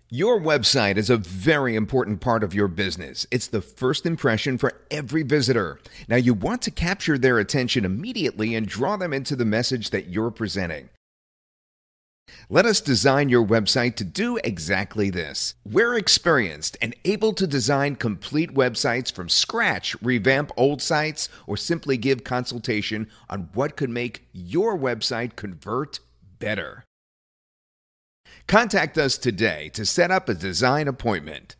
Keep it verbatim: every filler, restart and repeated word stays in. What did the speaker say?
Your website is a very important part of your business. It's the first impression for every visitor. Now, you want to capture their attention immediately and draw them into the message that you're presenting. Let us design your website to do exactly this. We're experienced and able to design complete websites from scratch, revamp old sites, or simply give consultation on what could make your website convert better. Contact us today to set up a design appointment.